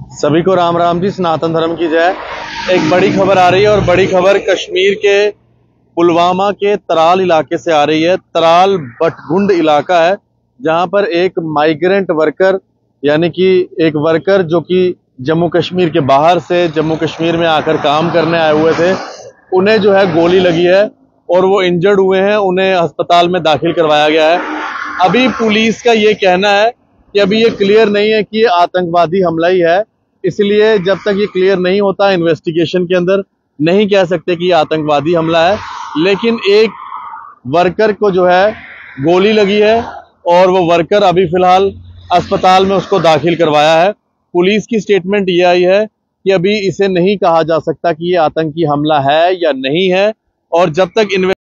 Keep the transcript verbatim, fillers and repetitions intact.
सभी को राम राम जी, सनातन धर्म की जय। एक बड़ी खबर आ रही है और बड़ी खबर कश्मीर के पुलवामा के तराल इलाके से आ रही है। तराल बटगुंड इलाका है जहां पर एक माइग्रेंट वर्कर यानी कि एक वर्कर जो कि जम्मू कश्मीर के बाहर से जम्मू कश्मीर में आकर काम करने आए हुए थे, उन्हें जो है गोली लगी है और वो इंजर्ड हुए हैं। उन्हें अस्पताल में दाखिल करवाया गया है। अभी पुलिस का ये कहना है कि अभी ये क्लियर नहीं है कि ये आतंकवादी हमला ही है, इसलिए जब तक ये क्लियर नहीं होता इन्वेस्टिगेशन के अंदर नहीं कह सकते कि ये आतंकवादी हमला है। लेकिन एक वर्कर को जो है गोली लगी है और वो वर्कर अभी फिलहाल अस्पताल में उसको दाखिल करवाया है। पुलिस की स्टेटमेंट ये आई है कि अभी इसे नहीं कहा जा सकता कि ये आतंकी हमला है या नहीं है, और जब तक